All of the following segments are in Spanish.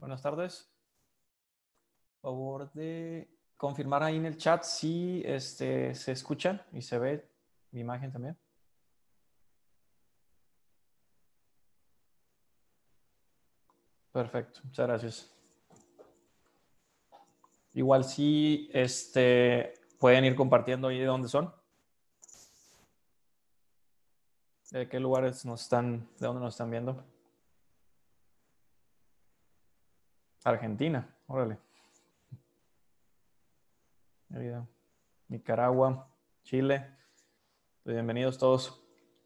Buenas tardes. Por favor de confirmar ahí en el chat si se escucha y se ve mi imagen también. Perfecto, muchas gracias. Igual si pueden ir compartiendo ahí de dónde son. ¿De qué lugares de dónde nos están viendo? Argentina, órale. Nicaragua, Chile. Bienvenidos todos.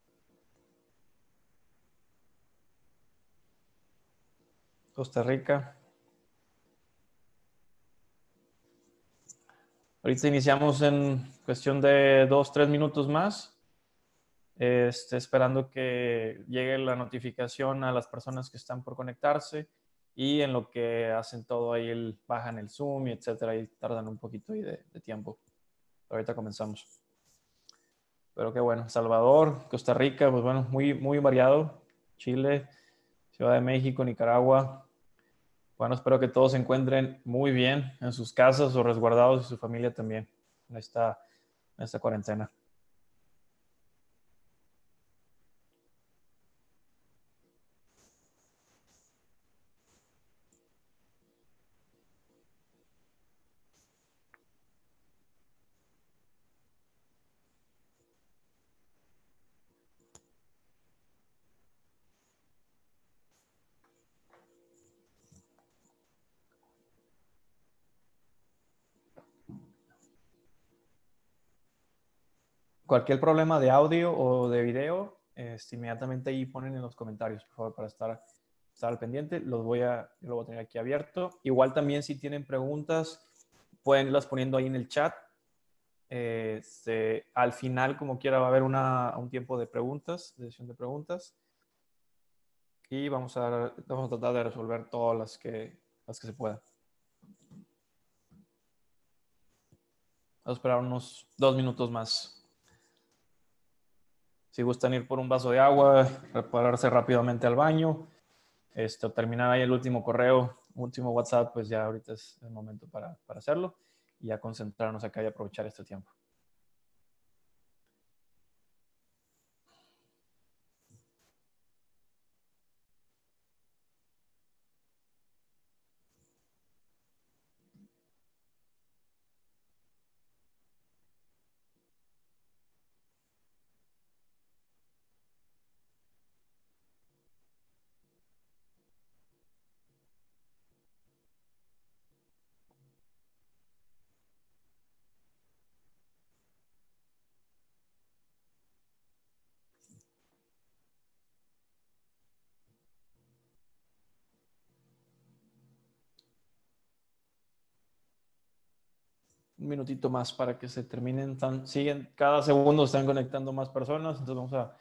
Costa Rica. Ahorita iniciamos en cuestión de 2-3 minutos más. Esperando que llegue la notificación a las personas que están por conectarse y en lo que hacen todo ahí, bajan el Zoom y etcétera, y tardan un poquito ahí de tiempo. Pero ahorita comenzamos. Pero qué bueno, Salvador, Costa Rica, pues bueno, muy, muy variado. Chile, Ciudad de México, Nicaragua. Bueno, espero que todos se encuentren muy bien en sus casas o resguardados y su familia también en esta cuarentena. Cualquier problema de audio o de video, inmediatamente ahí ponen en los comentarios, por favor, para estar al pendiente. Yo lo voy a tener aquí abierto. Igual también si tienen preguntas, pueden irlas poniendo ahí en el chat. Al final, como quiera, va a haber un tiempo de preguntas, de sesión de preguntas. Y vamos a tratar de resolver todas las que se puedan. Vamos a esperar unos 2 minutos más. Si gustan ir por un vaso de agua, prepararse rápidamente al baño, o terminar ahí el último correo, último WhatsApp, pues ya ahorita es el momento para hacerlo y ya concentrarnos acá y aprovechar este tiempo. Un minutito más para que se terminen. Siguen, cada segundo están conectando más personas, entonces vamos a...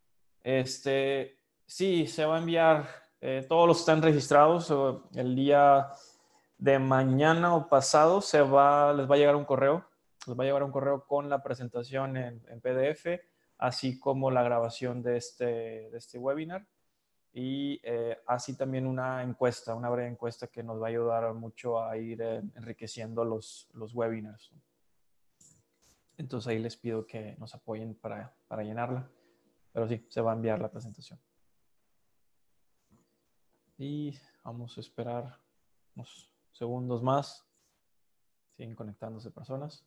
sí, se va a enviar, todos los que están registrados el día de mañana o pasado les va a llegar un correo. Les va a llegar un correo con la presentación en PDF, así como la grabación de este webinar. Y así también una breve encuesta que nos va a ayudar mucho a ir enriqueciendo los webinars. Entonces ahí les pido que nos apoyen para llenarla. Pero sí, se va a enviar la presentación. Y vamos a esperar unos segundos más. Siguen conectándose personas.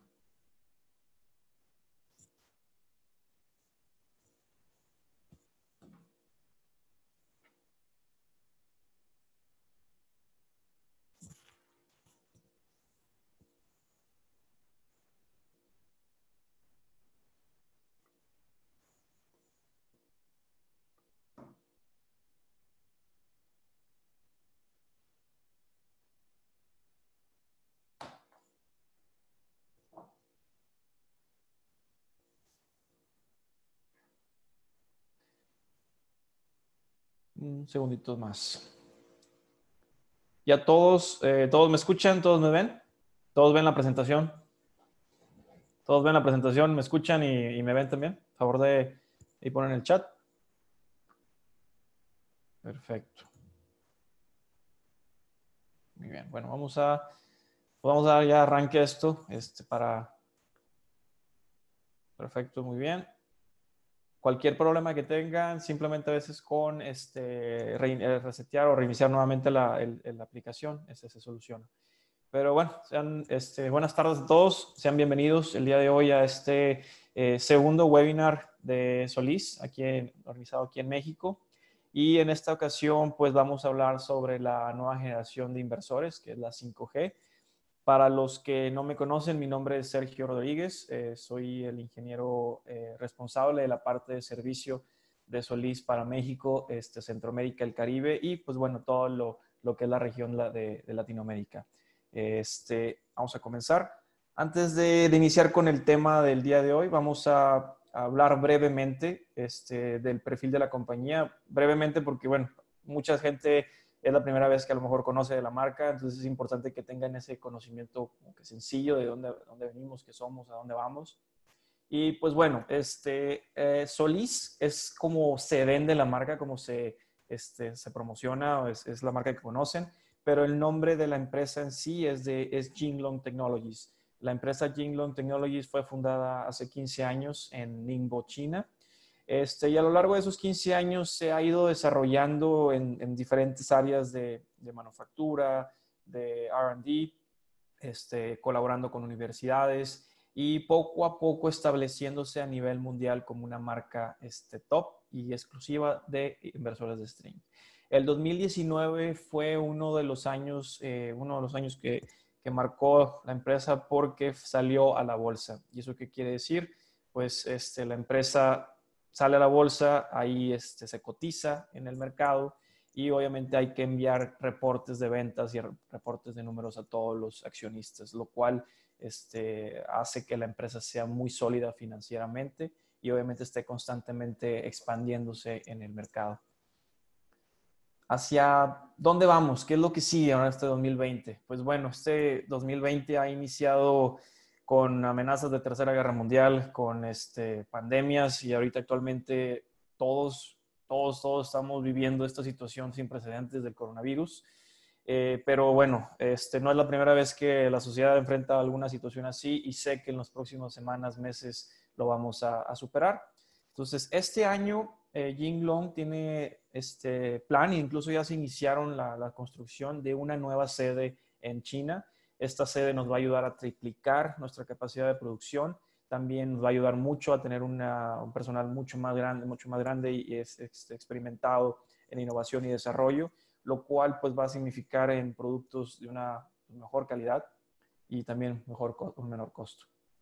Un segundito más. ¿Ya todos me escuchan? ¿Todos me ven? ¿Todos ven la presentación? ¿Todos ven la presentación? ¿Me escuchan y me ven también? A favor de poner en el chat. Perfecto. Muy bien. Bueno, vamos a dar ya arranque a esto. Perfecto, muy bien. Cualquier problema que tengan, simplemente a veces con resetear o reiniciar nuevamente la aplicación, se soluciona. Pero bueno, buenas tardes a todos. Sean bienvenidos el día de hoy a este segundo webinar de Solís, organizado aquí en México. Y en esta ocasión, pues vamos a hablar sobre la nueva generación de inversores, que es la 5G. Para los que no me conocen, mi nombre es Sergio Rodríguez. Soy el ingeniero responsable de la parte de servicio de Solís para México, Centroamérica, el Caribe y pues bueno, todo lo que es la región de Latinoamérica. Vamos a comenzar. Antes de iniciar con el tema del día de hoy, vamos a hablar brevemente del perfil de la compañía. Brevemente porque, bueno, mucha gente es la primera vez que a lo mejor conoce de la marca, entonces es importante que tengan ese conocimiento como que sencillo de dónde venimos, qué somos, a dónde vamos. Y pues bueno, Solís es como se vende la marca, como se promociona, es la marca que conocen, pero el nombre de la empresa en sí es Jinglong Technologies. La empresa Jinglong Technologies fue fundada hace 15 años en Ningbo, China. Y a lo largo de esos 15 años se ha ido desarrollando en diferentes áreas de manufactura, de R&D, colaborando con universidades y poco a poco estableciéndose a nivel mundial como una marca top y exclusiva de inversores de streaming. El 2019 fue uno de los años que marcó la empresa porque salió a la bolsa. ¿Y eso qué quiere decir? Pues la empresa sale a la bolsa, ahí se cotiza en el mercado y obviamente hay que enviar reportes de ventas y reportes de números a todos los accionistas, lo cual hace que la empresa sea muy sólida financieramente y obviamente esté constantemente expandiéndose en el mercado. ¿Hacia dónde vamos? ¿Qué es lo que sigue ahora este 2020? Pues bueno, este 2020 ha iniciado con amenazas de Tercera Guerra Mundial, con pandemias y ahorita actualmente todos estamos viviendo esta situación sin precedentes del coronavirus. Pero bueno, no es la primera vez que la sociedad enfrenta alguna situación así y sé que en las próximas semanas, meses lo vamos a superar. Entonces, este año Jinglong tiene este plan e incluso ya se iniciaron la construcción de una nueva sede en China. Esta sede nos va a ayudar a triplicar nuestra capacidad de producción. También nos va a ayudar mucho a tener un personal mucho más grande y experimentado en innovación y desarrollo, lo cual pues va a significar en productos de una mejor calidad y también un menor costo.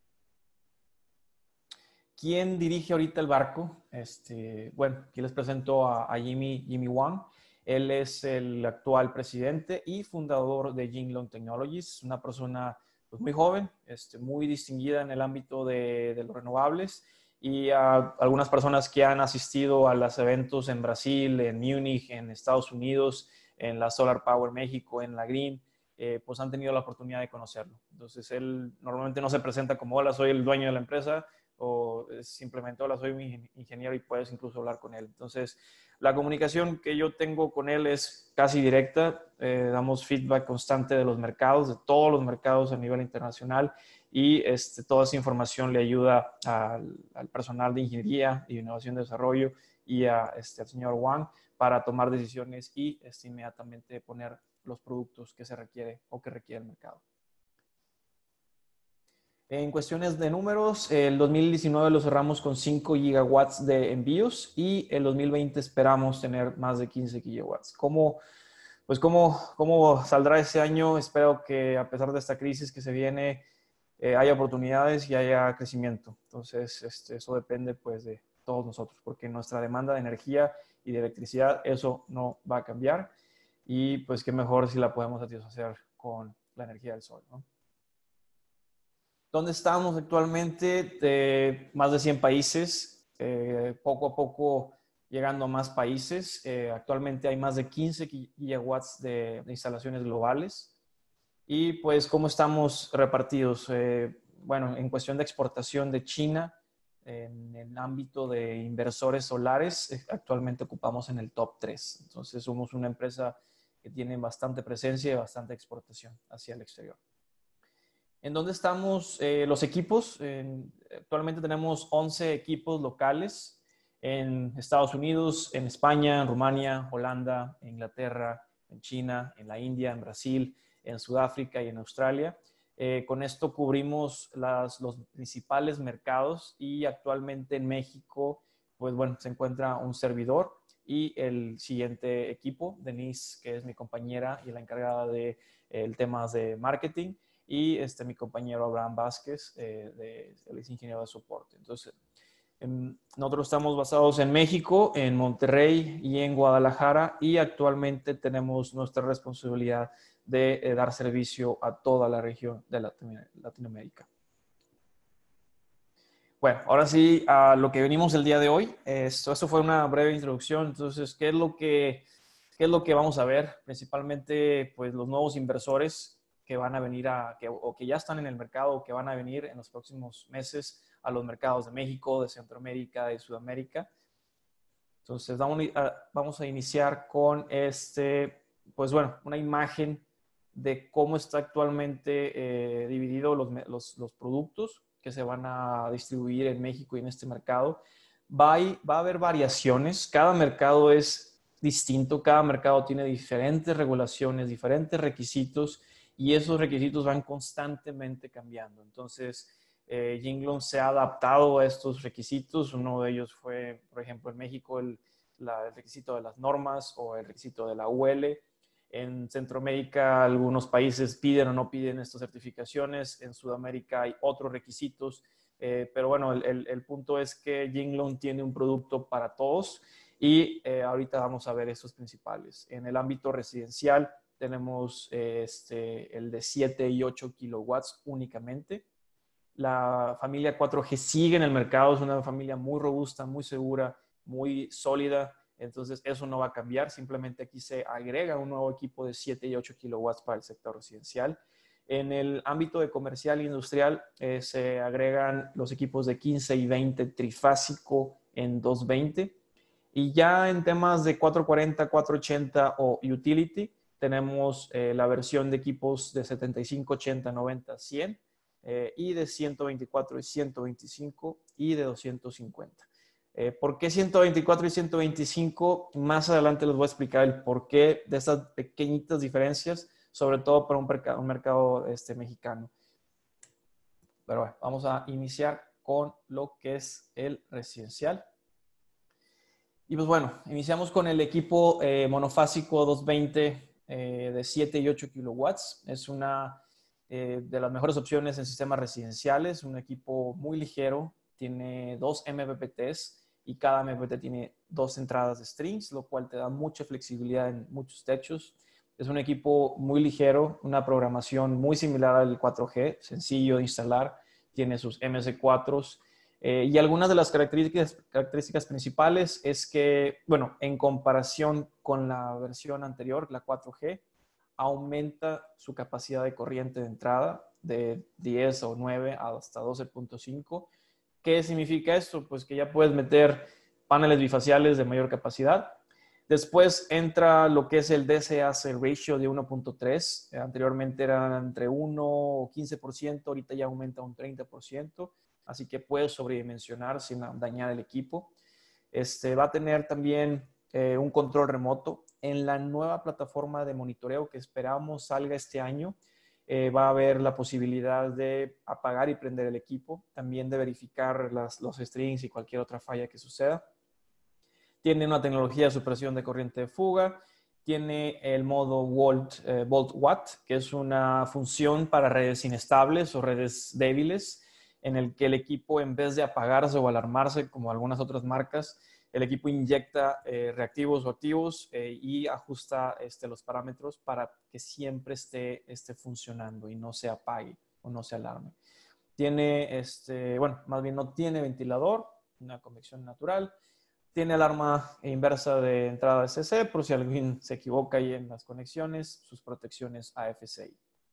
¿Quién dirige ahorita el barco? Bueno, aquí les presento a Jimmy Wang. Él es el actual presidente y fundador de Jinglong Technologies, una persona pues, muy joven, muy distinguida en el ámbito de los renovables y a algunas personas que han asistido a los eventos en Brasil, en Múnich, en Estados Unidos, en la Solar Power México, en la Green, pues han tenido la oportunidad de conocerlo. Entonces, él normalmente no se presenta como, hola, soy el dueño de la empresa, o simplemente, hola, soy un ingeniero y puedes incluso hablar con él. Entonces, la comunicación que yo tengo con él es casi directa, damos feedback constante de los mercados, de todos los mercados a nivel internacional y toda esa información le ayuda al personal de ingeniería y innovación y desarrollo y al señor Wang para tomar decisiones y inmediatamente poner los productos que se requiere o que requiere el mercado. En cuestiones de números, el 2019 lo cerramos con 5 gigawatts de envíos y el 2020 esperamos tener más de 15 gigawatts. ¿Cómo saldrá ese año? Espero que a pesar de esta crisis que se viene, haya oportunidades y haya crecimiento. Entonces, eso depende pues de todos nosotros, porque nuestra demanda de energía y de electricidad, eso no va a cambiar. Y pues qué mejor si la podemos satisfacer con la energía del sol, ¿no? ¿Dónde estamos actualmente? Más de 100 países, poco a poco llegando a más países. Actualmente hay más de 15 gigawatts de instalaciones globales. Y pues, ¿cómo estamos repartidos? Bueno, en cuestión de exportación de China, en el ámbito de inversores solares, actualmente ocupamos en el top 3. Entonces, somos una empresa que tienen bastante presencia y bastante exportación hacia el exterior. ¿En dónde estamos los equipos? Actualmente tenemos 11 equipos locales en Estados Unidos, en España, en Rumania, Holanda, en Inglaterra, en China, en la India, en Brasil, en Sudáfrica y en Australia. Con esto cubrimos los principales mercados y actualmente en México, pues bueno, se encuentra un servidor y el siguiente equipo, Denise, que es mi compañera y la encargada de temas de marketing, y mi compañero Abraham Vázquez, él es ingeniero de soporte. Entonces, nosotros estamos basados en México, en Monterrey y en Guadalajara, y actualmente tenemos nuestra responsabilidad de dar servicio a toda la región de Latinoamérica. Bueno, ahora sí, a lo que venimos el día de hoy. Eso fue una breve introducción. Entonces, ¿qué es lo que vamos a ver? Principalmente, pues, los nuevos inversores que van a venir o que ya están en el mercado o que van a venir en los próximos meses a los mercados de México, de Centroamérica, de Sudamérica. Entonces, vamos a iniciar con pues bueno, una imagen de cómo está actualmente dividido los productos que se van a distribuir en México y en este mercado. Va a haber variaciones, cada mercado es distinto, cada mercado tiene diferentes regulaciones, diferentes requisitos, y esos requisitos van constantemente cambiando. Entonces, Jinglong se ha adaptado a estos requisitos. Uno de ellos fue, por ejemplo, en México el requisito de las normas o el requisito de la UL. En Centroamérica algunos países piden o no piden estas certificaciones. En Sudamérica hay otros requisitos. Pero bueno, el punto es que Jinglong tiene un producto para todos y ahorita vamos a ver estos principales. En el ámbito residencial tenemos el de 7 y 8 kilowatts únicamente. La familia 4G sigue en el mercado, es una familia muy robusta, muy segura, muy sólida. Entonces eso no va a cambiar, simplemente aquí se agrega un nuevo equipo de 7 y 8 kilowatts para el sector residencial. En el ámbito de comercial e industrial se agregan los equipos de 15 y 20 trifásico en 220. Y ya en temas de 440, 480 o utility, tenemos la versión de equipos de 75, 80, 90, 100 y de 124 y 125 y de 250. ¿Por qué 124 y 125? Más adelante les voy a explicar el porqué de estas pequeñitas diferencias, sobre todo para un mercado mexicano. Pero bueno, vamos a iniciar con lo que es el residencial. Y pues bueno, iniciamos con el equipo monofásico 220 de 7 y 8 kilowatts. Es una de las mejores opciones en sistemas residenciales, un equipo muy ligero, tiene 2 MPPTs y cada MPPT tiene 2 entradas de strings, lo cual te da mucha flexibilidad en muchos techos. Es un equipo muy ligero, una programación muy similar al 4G, sencillo de instalar, tiene sus MS4s. Y algunas de las características principales es que, bueno, en comparación con la versión anterior, la 4G, aumenta su capacidad de corriente de entrada de 10 o 9 hasta 12.5. ¿Qué significa esto? Pues que ya puedes meter paneles bifaciales de mayor capacidad. Después entra lo que es el DC-AC ratio de 1.3. Anteriormente era entre 1 o 15%, ahorita ya aumenta un 30%. Así que puedes sobredimensionar sin dañar el equipo. Va a tener también un control remoto. En la nueva plataforma de monitoreo que esperamos salga este año, va a haber la posibilidad de apagar y prender el equipo, también de verificar los strings y cualquier otra falla que suceda. Tiene una tecnología de supresión de corriente de fuga. Tiene el modo Volt-Watt, que es una función para redes inestables o redes débiles, en el que el equipo, en vez de apagarse o alarmarse como algunas otras marcas, el equipo inyecta reactivos o activos y ajusta los parámetros para que siempre esté funcionando y no se apague o no se alarme. Tiene, bueno, más bien no tiene ventilador, una convección natural. Tiene alarma inversa de entrada de CC por si alguien se equivoca ahí en las conexiones, sus protecciones AFCI.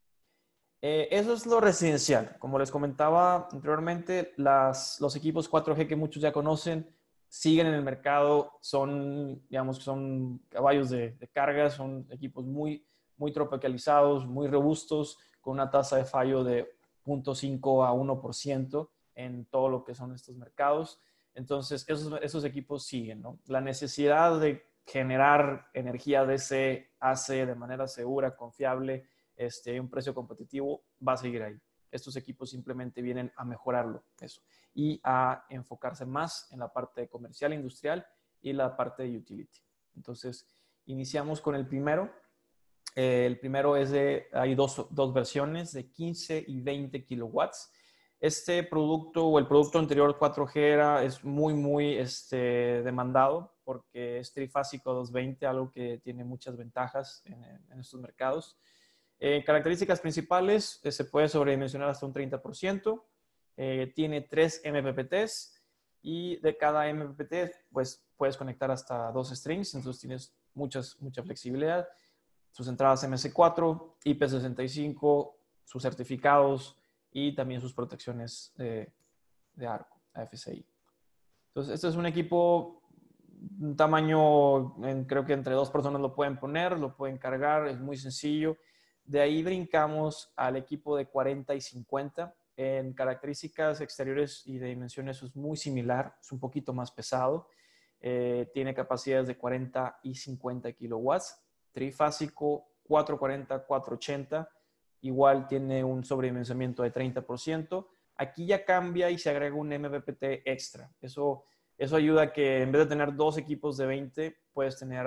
Eso es lo residencial. Como les comentaba anteriormente, los equipos 4G que muchos ya conocen siguen en el mercado, son, digamos, son caballos de carga, son equipos muy tropicalizados, muy robustos, con una tasa de fallo de 0.5 a 1% en todo lo que son estos mercados. Entonces, esos equipos siguen, ¿no? La necesidad de generar energía DC, AC de manera segura, confiable, un precio competitivo, va a seguir ahí. Estos equipos simplemente vienen a mejorarlo, eso, y a enfocarse más en la parte comercial, industrial y la parte de utility. Entonces, iniciamos con el primero. El primero es hay dos versiones de 15 y 20 kilowatts. Este producto o el producto anterior 4G es muy demandado porque es trifásico 220, algo que tiene muchas ventajas en estos mercados. Características principales, se puede sobredimensionar hasta un 30%, tiene 3 MPPTs y de cada MPPT pues, puedes conectar hasta 2 strings, entonces tienes mucha flexibilidad. Sus entradas MS4, IP65, sus certificados y también sus protecciones de arco, AFCI. Entonces, este es un equipo, un tamaño, creo que entre 2 personas lo pueden poner, lo pueden cargar, es muy sencillo. De ahí brincamos al equipo de 40 y 50. En características exteriores y de dimensiones es muy similar, es un poquito más pesado. Tiene capacidades de 40 y 50 kilowatts. Trifásico 440, 480. Igual tiene un sobredimensionamiento de 30%. Aquí ya cambia y se agrega un MPPT extra. Eso ayuda a que en vez de tener 2 equipos de 20, puedes tener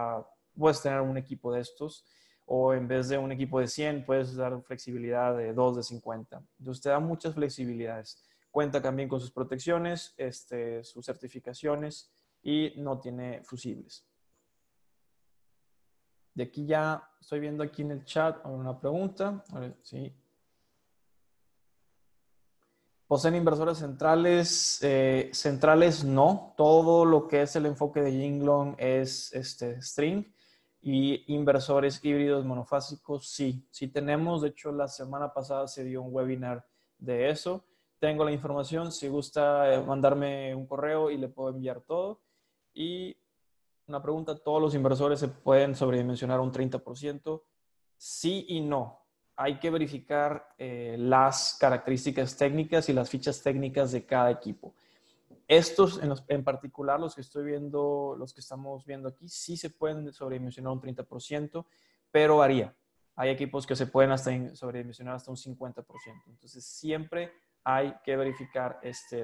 un equipo de estos. O en vez de un equipo de 100, puedes dar flexibilidad de 2 de 50. Entonces te da muchas flexibilidades. Cuenta también con sus protecciones, sus certificaciones y no tiene fusibles. De aquí ya estoy viendo aquí en el chat una pregunta. A ver, sí. ¿Poseen inversores centrales? Centrales no. Todo lo que es el enfoque de Yinglong es string. Y inversores híbridos monofásicos, sí. Sí tenemos. De hecho, la semana pasada se dio un webinar de eso. Tengo la información. Si gusta mandarme un correo y le puedo enviar todo. Y una pregunta, ¿todos los inversores se pueden sobredimensionar un 30%? Sí y no. Hay que verificar las características técnicas y las fichas técnicas de cada equipo. Estos en particular, los que estamos viendo aquí, sí se pueden sobredimensionar un 30%, pero varía. Hay equipos que se pueden sobredimensionar hasta un 50%. Entonces, siempre hay que verificar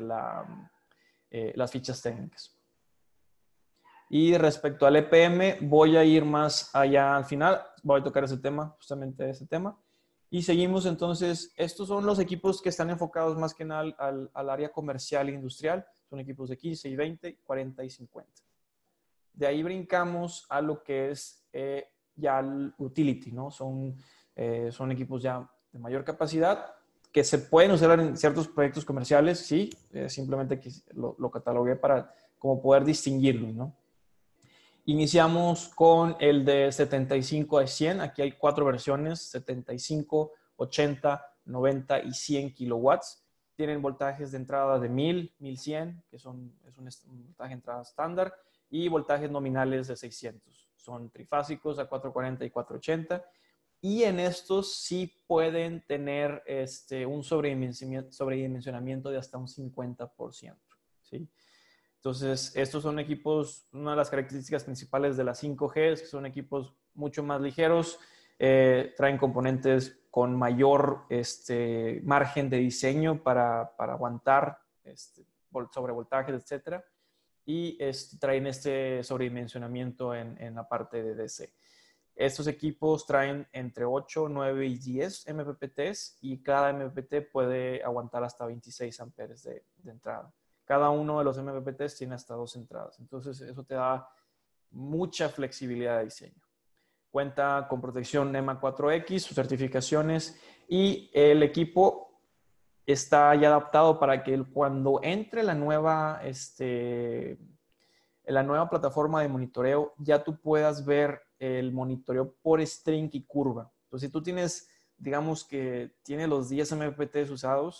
las fichas técnicas. Y respecto al EPM, voy a ir más allá al final. Voy a tocar ese tema, justamente ese tema. Y seguimos entonces. Estos son los equipos que están enfocados más que nada al área comercial e industrial. Son equipos de 15 y 20, 40 y 50. De ahí brincamos a lo que es ya el utility, ¿no? Son equipos ya de mayor capacidad que se pueden usar en ciertos proyectos comerciales, sí. Simplemente que lo catalogué para como poder distinguirlos, ¿no? Iniciamos con el de 75 a 100. Aquí hay 4 versiones, 75, 80, 90 y 100 kilowatts. Tienen voltajes de entrada de 1000, 1100, que es un voltaje de entrada estándar, y voltajes nominales de 600. Son trifásicos a 440 y 480. Y en estos sí pueden tener un sobredimensionamiento de hasta un 50%. ¿Sí? Entonces, estos son equipos, una de las características principales de las 5G es que son equipos mucho más ligeros, traen componentes con mayor margen de diseño para aguantar sobrevoltajes, etc. Y traen sobredimensionamiento en la parte de DC. Estos equipos traen entre 8, 9 y 10 MPPTs y cada MPPT puede aguantar hasta 26 amperes de entrada. Cada uno de los MPPTs tiene hasta 2 entradas. Entonces, eso te da mucha flexibilidad de diseño. Cuenta con protección NEMA 4X, sus certificaciones, y el equipo está ya adaptado para que cuando entre la nueva plataforma de monitoreo, ya tú puedas ver el monitoreo por string y curva. Entonces, si tú tienes, digamos que tiene los 10 MPPTs usados,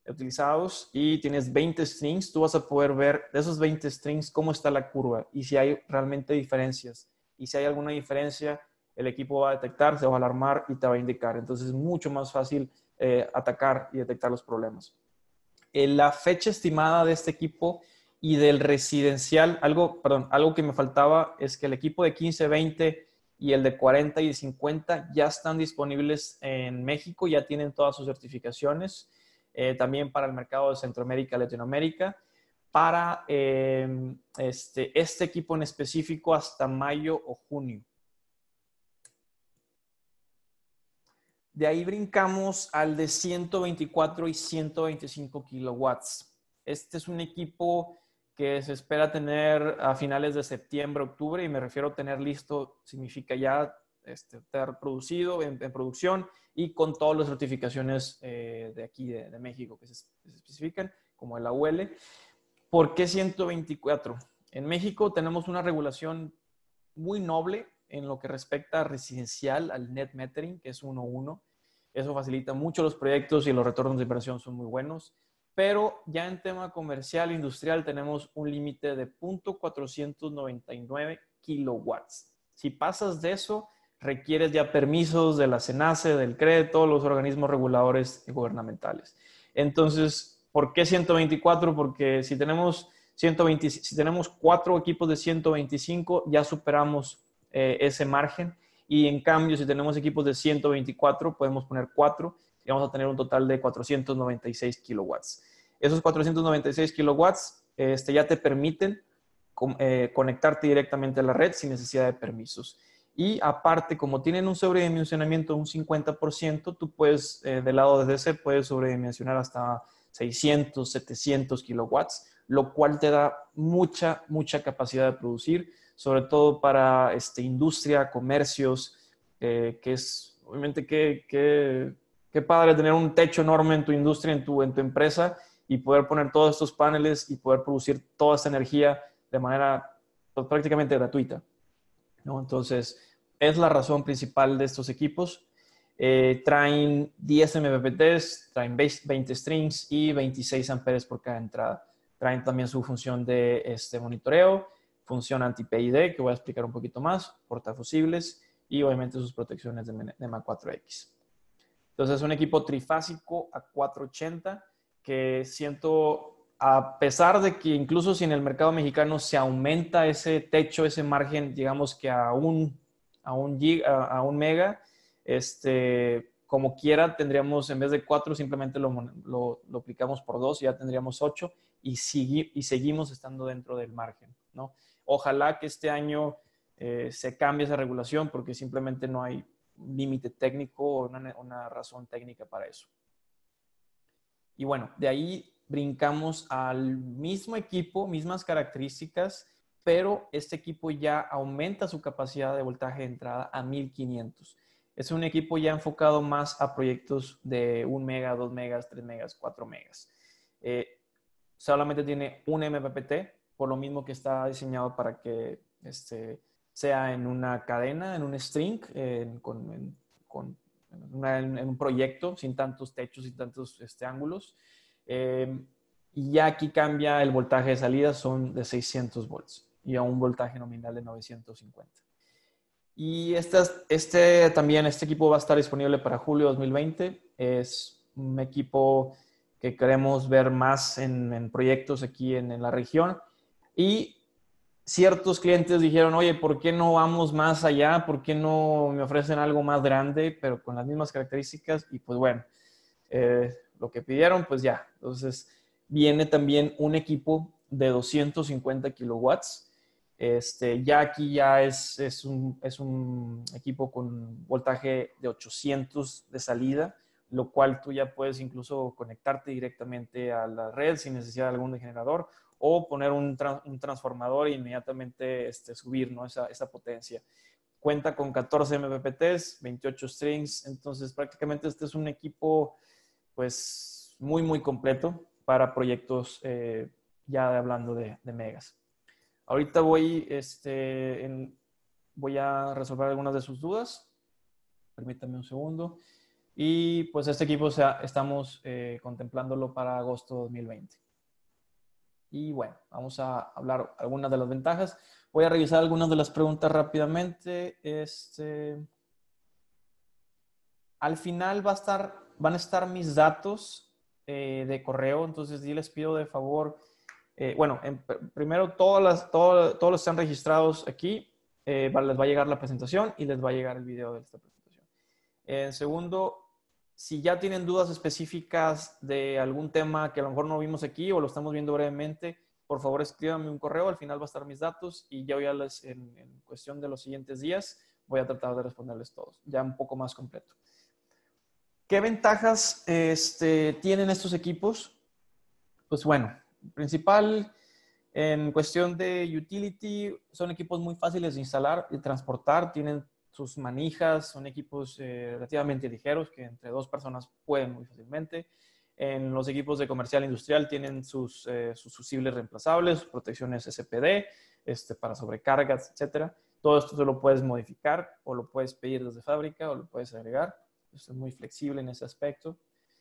utilizados y tienes 20 strings, tú vas a poder ver de esos 20 strings cómo está la curva y si hay realmente diferencias. Y si hay alguna diferencia, el equipo va a detectar, se va a alarmar y te va a indicar. Entonces es mucho más fácil atacar y detectar los problemas. La fecha estimada de este equipo y del residencial, algo que me faltaba es que el equipo de 15, 20 y el de 40 y 50 ya están disponibles en México, ya tienen todas sus certificaciones, también para el mercado de Centroamérica, Latinoamérica, para este equipo en específico hasta mayo o junio. De ahí brincamos al de 124 y 125 kilowatts. Este es un equipo que se espera tener a finales de septiembre, octubre, y me refiero a tener listo, significa ya estar producido en producción y con todas las certificaciones de aquí, de México, que se especifican, como el AUL. ¿Por qué 124? En México tenemos una regulación muy noble en lo que respecta a residencial, al net metering, que es 1.1. Eso facilita mucho los proyectos y los retornos de inversión son muy buenos. Pero ya en tema comercial e industrial tenemos un límite de 0.499 kilowatts. Si pasas de eso, requieres ya permisos de la CENACE, del CRE, todos los organismos reguladores gubernamentales. Entonces, ¿por qué 124? Porque si tenemos 120, si tenemos 4 equipos de 125, ya superamos ese margen. Y en cambio, si tenemos equipos de 124, podemos poner 4 y vamos a tener un total de 496 kilowatts. Esos 496 kilowatts ya te permiten conectarte directamente a la red sin necesidad de permisos. Y aparte, como tienen un sobredimensionamiento de un 50%, tú puedes, del lado de DC, puedes sobredimensionar hasta 600, 700 kilowatts, lo cual te da mucha, mucha capacidad de producir, sobre todo para industria, comercios, que es, obviamente, qué padre tener un techo enorme en tu industria, en tu empresa, y poder poner todos estos paneles y poder producir toda esta energía de manera pues, prácticamente gratuita, ¿no? Entonces, es la razón principal de estos equipos. Traen 10 MPPTs, traen 20 strings y 26 amperes por cada entrada. Traen también su función de monitoreo, función anti-PID, que voy a explicar un poquito más, portafusibles y obviamente sus protecciones de NEMA 4X. Entonces, es un equipo trifásico a 480 que siento, a pesar de que incluso si en el mercado mexicano se aumenta ese techo, ese margen, digamos que a un mega, como quiera, tendríamos, en vez de 4, simplemente lo aplicamos por 2 y ya tendríamos 8 y seguimos estando dentro del margen, ¿no? Ojalá que este año se cambie esa regulación porque simplemente no hay límite técnico o una razón técnica para eso. Y bueno, de ahí brincamos al mismo equipo, mismas características, pero este equipo ya aumenta su capacidad de voltaje de entrada a 1500. Es un equipo ya enfocado más a proyectos de 1 mega, 2 megas, 3 megas, 4 megas. Solamente tiene un MPPT, por lo mismo que está diseñado para que sea en una cadena, en un string, en un proyecto sin tantos techos, sin tantos ángulos. Y ya aquí cambia el voltaje de salida, son de 600 volts y a un voltaje nominal de 950. Y este equipo va a estar disponible para julio 2020. Es un equipo que queremos ver más en proyectos aquí en la región. Y ciertos clientes dijeron, oye, ¿por qué no vamos más allá? ¿Por qué no me ofrecen algo más grande, pero con las mismas características? Y pues bueno, lo que pidieron, pues ya. Entonces, viene también un equipo de 250 kilowatts. Ya aquí ya es un equipo con voltaje de 800 de salida, lo cual tú ya puedes incluso conectarte directamente a la red sin necesidad de algún generador o poner un transformador e inmediatamente subir, ¿no? esa potencia. Cuenta con 14 MPPTs, 28 strings, entonces prácticamente este es un equipo pues muy, muy completo para proyectos ya hablando de megas. Ahorita voy a resolver algunas de sus dudas. Permítame un segundo. Y pues este equipo estamos contemplándolo para agosto 2020. Y bueno, vamos a hablar algunas de las ventajas. Voy a revisar algunas de las preguntas rápidamente. Al final van a estar mis datos de correo, entonces sí les pido de favor, bueno, primero todos los que están registrados aquí, les va a llegar la presentación y les va a llegar el video de esta presentación. En segundo, si ya tienen dudas específicas de algún tema que a lo mejor no vimos aquí o lo estamos viendo brevemente, por favor escríbanme un correo, al final va a estar mis datos y yo ya en cuestión de los siguientes días voy a tratar de responderles todos, ya un poco más completo. ¿Qué ventajas tienen estos equipos? Pues bueno, principal en cuestión de utility, son equipos muy fáciles de instalar y transportar, tienen sus manijas, son equipos relativamente ligeros que entre dos personas pueden muy fácilmente. En los equipos de comercial industrial tienen sus fusibles reemplazables, sus protecciones SPD para sobrecargas, etcétera. Todo esto tú lo puedes modificar o lo puedes pedir desde fábrica o lo puedes agregar. Es muy flexible en ese aspecto.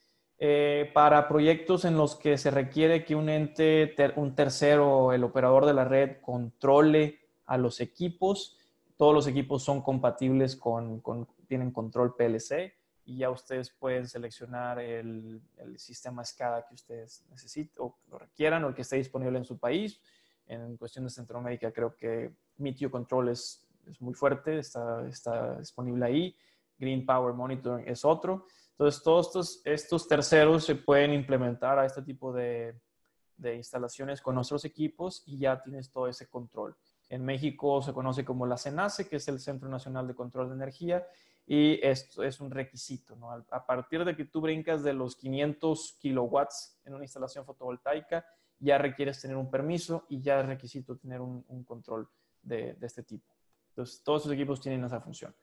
Para proyectos en los que se requiere que un ente, un tercero, el operador de la red, controle a los equipos, todos los equipos son compatibles tienen control PLC y ya ustedes pueden seleccionar el sistema SCADA que ustedes necesiten o lo requieran o el que esté disponible en su país. En cuestión de Centroamérica creo que Meteor Control es muy fuerte, está disponible ahí. Green Power Monitoring es otro. Entonces, todos estos terceros se pueden implementar a este tipo de instalaciones con nuestros equipos y ya tienes todo ese control. En México se conoce como la CENACE, que es el Centro Nacional de Control de Energía, y esto es un requisito, ¿no? A partir de que tú brincas de los 500 kilowatts en una instalación fotovoltaica, ya requieres tener un permiso y ya es requisito tener un control de este tipo. Entonces, todos estos equipos tienen esa función.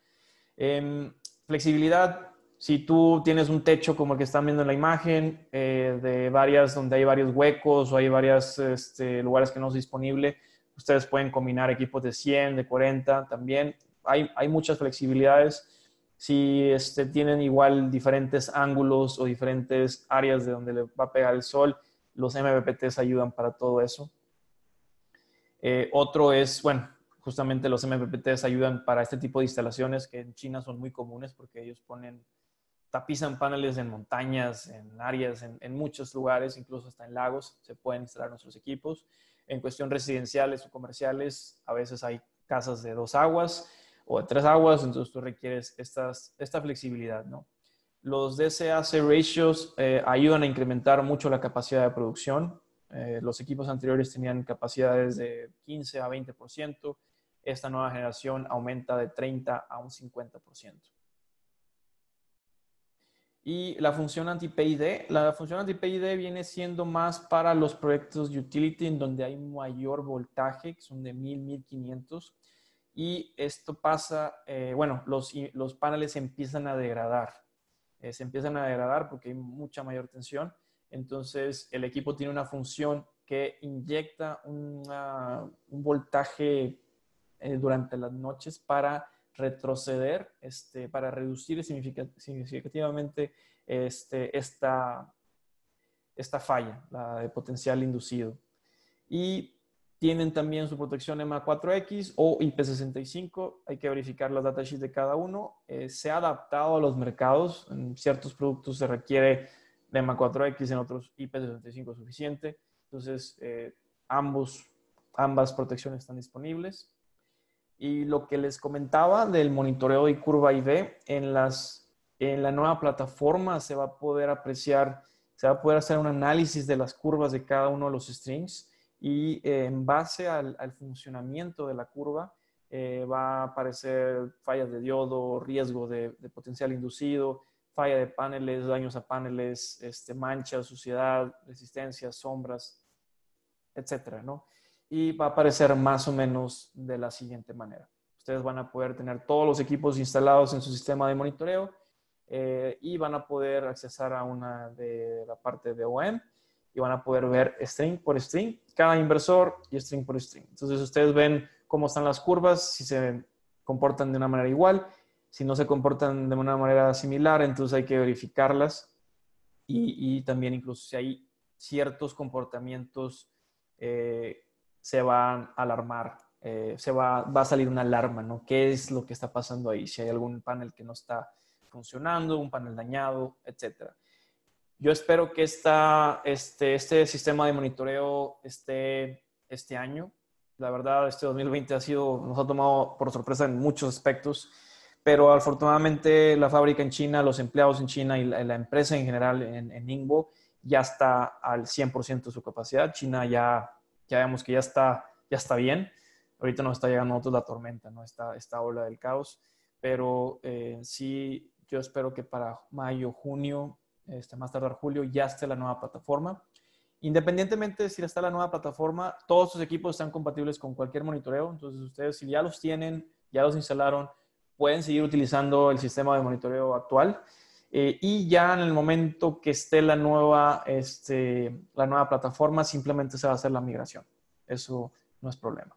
Flexibilidad, si tú tienes un techo como el que están viendo en la imagen, donde hay varios huecos o hay varios lugares que no es disponible, ustedes pueden combinar equipos de 100, de 40 también. Hay muchas flexibilidades. Si tienen igual diferentes ángulos o diferentes áreas de donde le va a pegar el sol, los MPPTs ayudan para todo eso. Otro es, bueno, justamente los MPPTs ayudan para este tipo de instalaciones que en China son muy comunes porque ellos tapizan paneles en montañas, en áreas, en muchos lugares, incluso hasta en lagos, se pueden instalar nuestros equipos. En cuestión residenciales o comerciales, a veces hay casas de 2 aguas o de 3 aguas, entonces tú requieres esta flexibilidad, ¿no? Los DCAC ratios ayudan a incrementar mucho la capacidad de producción. Los equipos anteriores tenían capacidades de 15 a 20%. Esta nueva generación aumenta de 30 a un 50%. Y la función anti-PID, viene siendo más para los proyectos de utility en donde hay mayor voltaje, que son de 1000, 1500. Y esto pasa, bueno, los paneles se empiezan a degradar. Se empiezan a degradar porque hay mucha mayor tensión. Entonces, el equipo tiene una función que inyecta un voltaje durante las noches para retroceder, para reducir significativamente esta falla, la de potencial inducido. Y tienen también su protección MA4X o IP65. Hay que verificar los datasheets de cada uno. Se ha adaptado a los mercados. En ciertos productos se requiere de MA4X, en otros IP65 es suficiente. Entonces, ambas protecciones están disponibles. Y lo que les comentaba del monitoreo de curva IV, en la nueva plataforma se va a poder apreciar, se va a poder hacer un análisis de las curvas de cada uno de los strings y en base al funcionamiento de la curva va a aparecer fallas de diodo, riesgo de potencial inducido, falla de paneles, daños a paneles, manchas, suciedad, resistencias, sombras, etcétera, ¿no? Y va a aparecer más o menos de la siguiente manera. Ustedes van a poder tener todos los equipos instalados en su sistema de monitoreo y van a poder accesar a una de la parte de OM y van a poder ver string por string, cada inversor y string por string. Entonces ustedes ven cómo están las curvas, si se comportan de una manera igual Si no se comportan de una manera similar, entonces hay que verificarlas y también incluso si hay ciertos comportamientos se van a alarmar, va a salir una alarma, ¿no? ¿Qué es lo que está pasando ahí? Si hay algún panel que no está funcionando, un panel dañado, etcétera. Yo espero que este sistema de monitoreo esté este año. La verdad, este 2020 nos ha tomado por sorpresa en muchos aspectos, pero afortunadamente la fábrica en China, los empleados en China y la empresa en general en Ningbo ya está al 100% de su capacidad. China ya vemos que ya está bien. Ahorita nos está llegando a nosotros la tormenta, ¿no? Esta ola del caos, pero sí, yo espero que para mayo, junio, más tardar julio, ya esté la nueva plataforma. Independientemente de si está la nueva plataforma, todos sus equipos están compatibles con cualquier monitoreo. Entonces, ustedes, si ya los tienen, ya los instalaron, pueden seguir utilizando el sistema de monitoreo actual. Y ya en el momento que esté la nueva plataforma, simplemente se va a hacer la migración. Eso no es problema.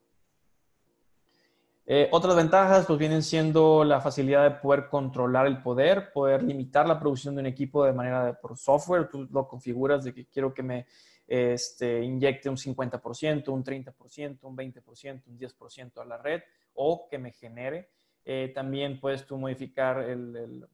Otras ventajas pues vienen siendo la facilidad de poder controlar el poder limitar la producción de un equipo de manera por software. Tú lo configuras de que quiero que me inyecte un 50%, un 30%, un 20%, un 10% a la red o que me genere. También puedes tú modificar el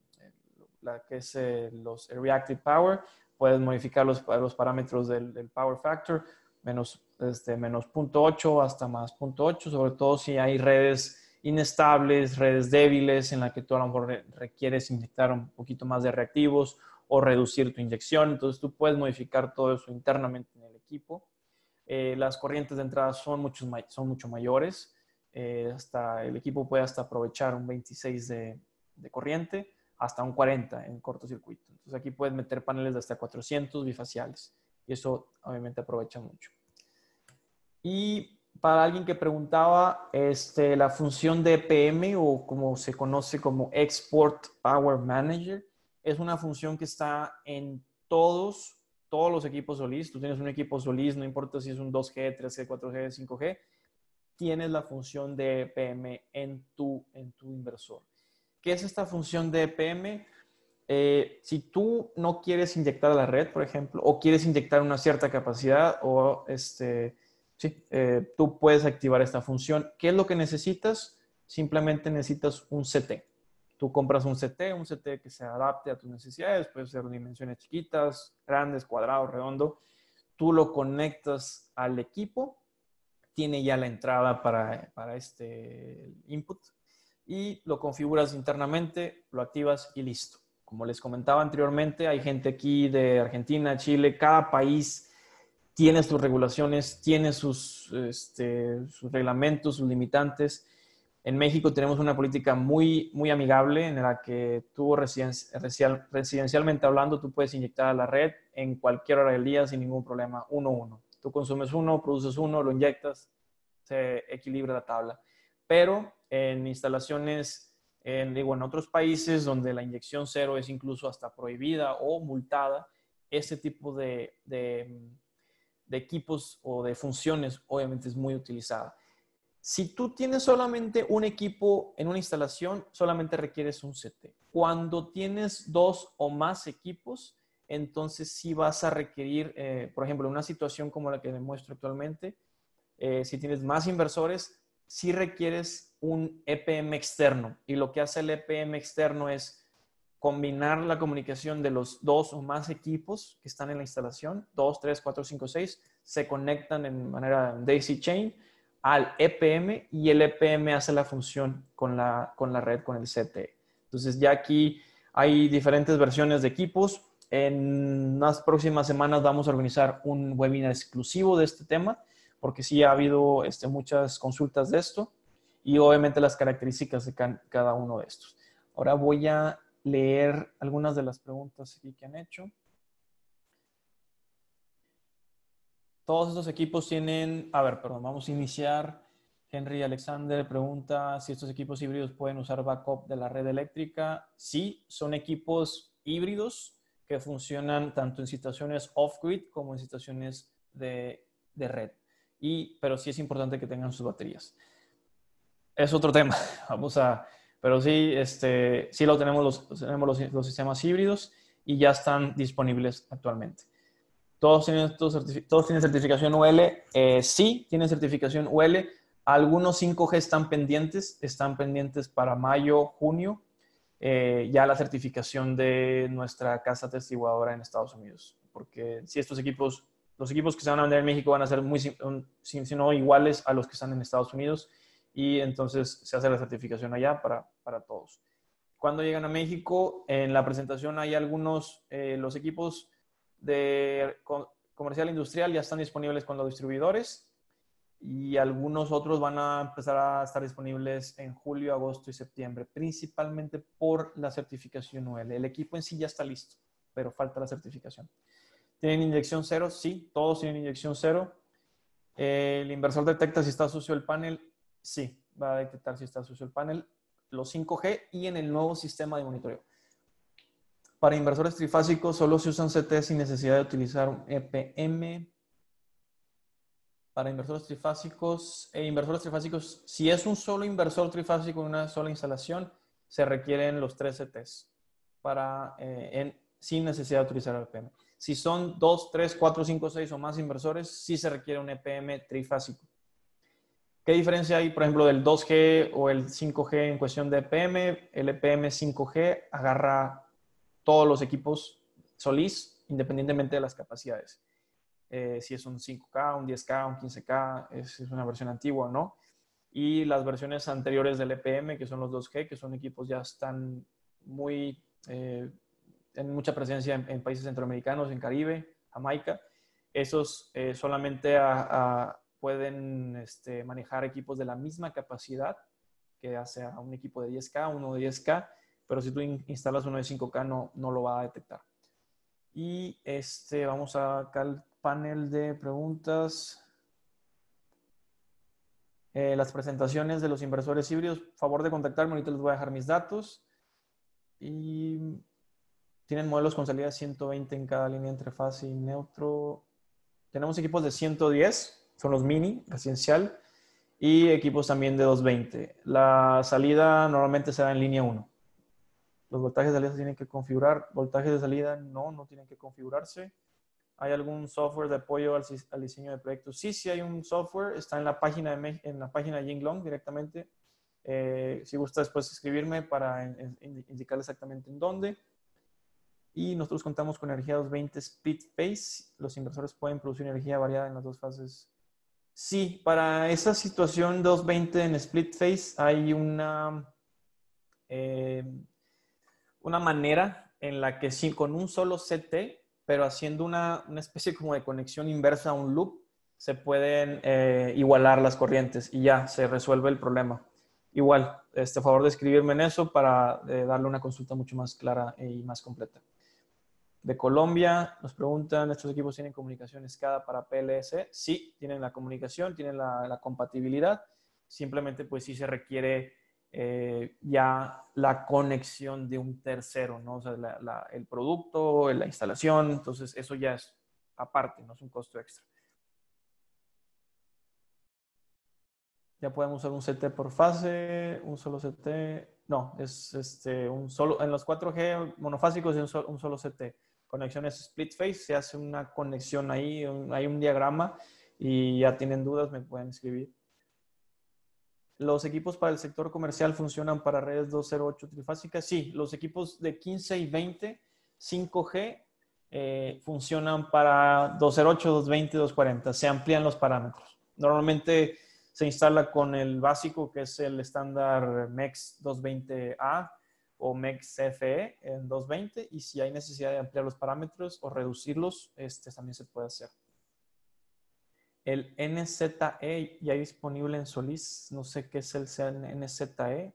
reactive power. Puedes modificar los parámetros del power factor, menos 0.8 hasta más 0.8, sobre todo si hay redes inestables, redes débiles en las que tú a lo mejor requieres inyectar un poquito más de reactivos o reducir tu inyección. Entonces tú puedes modificar todo eso internamente en el equipo. Las corrientes de entrada son mucho mayores. El equipo puede hasta aprovechar un 26 de corriente hasta un 40 en cortocircuito. Entonces aquí puedes meter paneles de hasta 400 bifaciales y eso obviamente aprovecha mucho. Y para alguien que preguntaba, la función de EPM o como se conoce como Export Power Manager es una función que está en todos los equipos Solís. Tú tienes un equipo Solís, no importa si es un 2G, 3G, 4G, 5G, tienes la función de EPM en tu inversor. ¿Qué es esta función de EPM? Si tú no quieres inyectar a la red, por ejemplo, o quieres inyectar una cierta capacidad, tú puedes activar esta función. ¿Qué es lo que necesitas? Simplemente necesitas un CT. Tú compras un CT que se adapte a tus necesidades, puede ser dimensiones chiquitas, grandes, cuadrado, redondo. Tú lo conectas al equipo, tiene ya la entrada para este input y lo configuras internamente, lo activas y listo. Como les comentaba anteriormente, hay gente aquí de Argentina, Chile, cada país tiene sus regulaciones, tiene sus reglamentos, sus limitantes. En México tenemos una política muy, muy amigable en la que tú residencialmente hablando, tú puedes inyectar a la red en cualquier hora del día sin ningún problema, 1-1. Tú consumes uno, produces uno, lo inyectas, se equilibra la tabla. Pero en instalaciones, en otros países donde la inyección cero es incluso hasta prohibida o multada, este tipo de equipos o de funciones obviamente es muy utilizada. Si tú tienes solamente un equipo en una instalación, solamente requieres un CT. Cuando tienes 2 o más equipos, entonces sí vas a requerir, por ejemplo, en una situación como la que demuestro actualmente, si tienes más inversores, sí requieres un EPM externo. Y lo que hace el EPM externo es combinar la comunicación de los 2 o más equipos que están en la instalación, 2, 3, 4, 5, 6, se conectan en manera daisy chain al EPM y el EPM hace la función con la red, con el CTE. Entonces ya aquí hay diferentes versiones de equipos. En las próximas semanas vamos a organizar un webinar exclusivo de este tema, porque sí ha habido muchas consultas de esto y obviamente las características de cada uno de estos. Ahora voy a leer algunas de las preguntas aquí que han hecho. Todos estos equipos tienen, vamos a iniciar. Henry Alexander pregunta si estos equipos híbridos pueden usar backup de la red eléctrica. Sí, son equipos híbridos que funcionan tanto en situaciones off-grid como en situaciones de red. Pero sí es importante que tengan sus baterías. Es otro tema. Pero sí, sí lo tenemos, los sistemas híbridos y ya están disponibles actualmente. Todos tienen certificación UL. Sí, tienen certificación UL. Algunos 5G están pendientes para mayo, junio, ya la certificación de nuestra casa atestiguadora en Estados Unidos. Porque si los equipos que se van a vender en México van a ser si no iguales a los que están en Estados Unidos, y entonces se hace la certificación allá para todos. Cuando llegan a México, en la presentación hay los equipos de comercial industrial ya están disponibles con los distribuidores, y algunos otros van a empezar a estar disponibles en julio, agosto y septiembre, principalmente por la certificación UL. El equipo en sí ya está listo, pero falta la certificación. ¿Tienen inyección cero? Sí, todos tienen inyección cero. ¿El inversor detecta si está sucio el panel? Sí, va a detectar si está sucio el panel. Los 5G y en el nuevo sistema de monitoreo. Para inversores trifásicos solo se usan CT sin necesidad de utilizar un EPM. Para inversores trifásicos, si es un solo inversor trifásico en una sola instalación, se requieren los 3 CTs sin necesidad de utilizar el EPM. Si son 2, 3, 4, 5, 6 o más inversores, sí se requiere un EPM trifásico. ¿Qué diferencia hay, por ejemplo, del 2G o el 5G en cuestión de EPM? El EPM 5G agarra todos los equipos Solís, independientemente de las capacidades. Si es un 5K, un 10K, un 15K, es una versión antigua o no. Y las versiones anteriores del EPM, que son los 2G, que son equipos ya están en mucha presencia en países centroamericanos, en Caribe, Jamaica. Esos solamente pueden manejar equipos de la misma capacidad, que hace a un equipo de 10K, uno de 10K, pero si tú instalas uno de 5K no lo va a detectar. Y vamos acá al panel de preguntas. Las presentaciones de los inversores híbridos, favor de contactarme, ahorita les voy a dejar mis datos. Y tienen modelos con salida de 120 en cada línea entre fase y neutro. Tenemos equipos de 110, son los mini, residencial, y equipos también de 220. La salida normalmente se da en línea 1. Los voltajes de salida se tienen que configurar. Voltajes de salida no tienen que configurarse. ¿Hay algún software de apoyo al diseño de proyectos? Sí hay un software. Está en la página de Jinglong directamente. Si gusta después escribirme para indicar exactamente en dónde. Y nosotros contamos con energía 220 split phase. Los inversores pueden producir energía variada en las dos fases. Sí, para esa situación 220 en split phase hay una manera en la que sí, con un solo CT, pero haciendo una especie como de conexión inversa a un loop, se pueden igualar las corrientes y ya se resuelve el problema. Igual, favor de escribirme en eso para darle una consulta mucho más clara y más completa. De Colombia nos preguntan, ¿estos equipos tienen comunicación SCADA para PLS? Sí, tienen la comunicación, tienen la compatibilidad. Simplemente pues sí se requiere ya la conexión de un tercero, ¿no? O sea, el producto, la instalación, entonces eso ya es aparte, no es un costo extra. Ya podemos usar un CT por fase, un solo CT, no, es un solo, en los 4G monofásicos es un solo CT. Conexiones split phase, se hace una conexión ahí, hay un diagrama, y ya tienen dudas, me pueden escribir. ¿Los equipos para el sector comercial funcionan para redes 208 trifásicas? Sí, los equipos de 15 y 20 5G funcionan para 208, 220, 240. Se amplían los parámetros. Normalmente se instala con el básico, que es el estándar MEX 220A o MEX CFE en 220, y si hay necesidad de ampliar los parámetros o reducirlos, también se puede hacer. El NZE ya disponible en Solís. No sé qué es el NZE.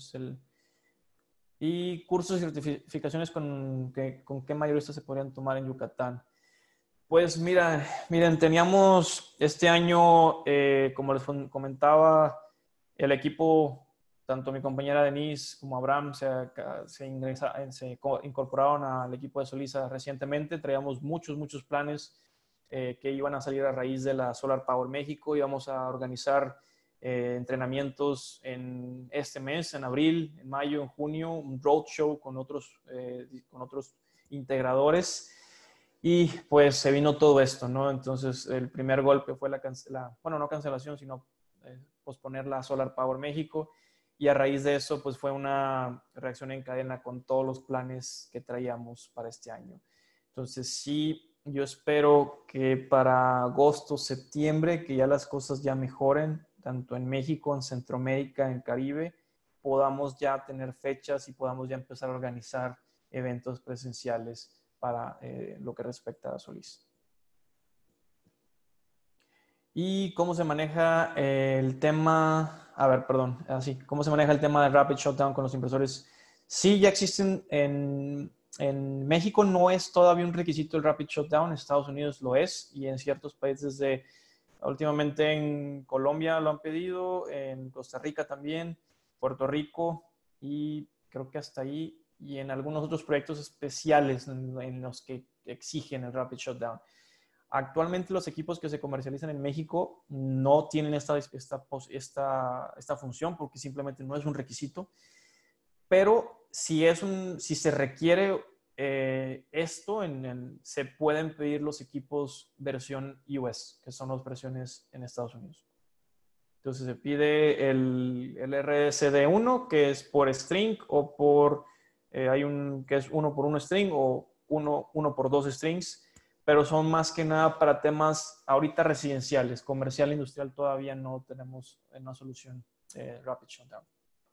Y cursos y certificaciones con qué mayoristas se podrían tomar en Yucatán. Pues miren, teníamos este año, como les comentaba, el equipo, tanto mi compañera Denise como Abraham se incorporaron al equipo de Solisa recientemente. Traíamos muchos planes que iban a salir a raíz de la Solar Power México. Íbamos a organizar entrenamientos en este mes, en abril, en mayo, en junio, un roadshow con otros integradores. Y pues se vino todo esto, ¿no? Entonces el primer golpe fue no cancelación, sino posponer la Solar Power México. Y a raíz de eso, pues fue una reacción en cadena con todos los planes que traíamos para este año. Entonces sí, yo espero que para agosto, septiembre, que ya las cosas ya mejoren, tanto en México, en Centroamérica, en Caribe, podamos ya tener fechas y podamos ya empezar a organizar eventos presenciales para lo que respecta a Solís. ¿Y cómo se maneja el tema? A ver, perdón, así, ¿cómo se maneja el tema del Rapid Shutdown con los impresores? Sí, ya existen en México, no es todavía un requisito el Rapid Shutdown, en Estados Unidos lo es, y en ciertos países últimamente en Colombia lo han pedido, en Costa Rica también, Puerto Rico, y creo que hasta ahí, y en algunos otros proyectos especiales en los que exigen el Rapid Shutdown. Actualmente los equipos que se comercializan en México no tienen esta función porque simplemente no es un requisito, pero si se requiere esto, se pueden pedir los equipos versión US, que son las versiones en Estados Unidos. Entonces se pide el RSD1, que es por string o por, hay un que es 1 por 1 string o 1 por 2 strings, pero son más que nada para temas ahorita residenciales. Comercial, industrial todavía no tenemos una solución Rapid Shutdown.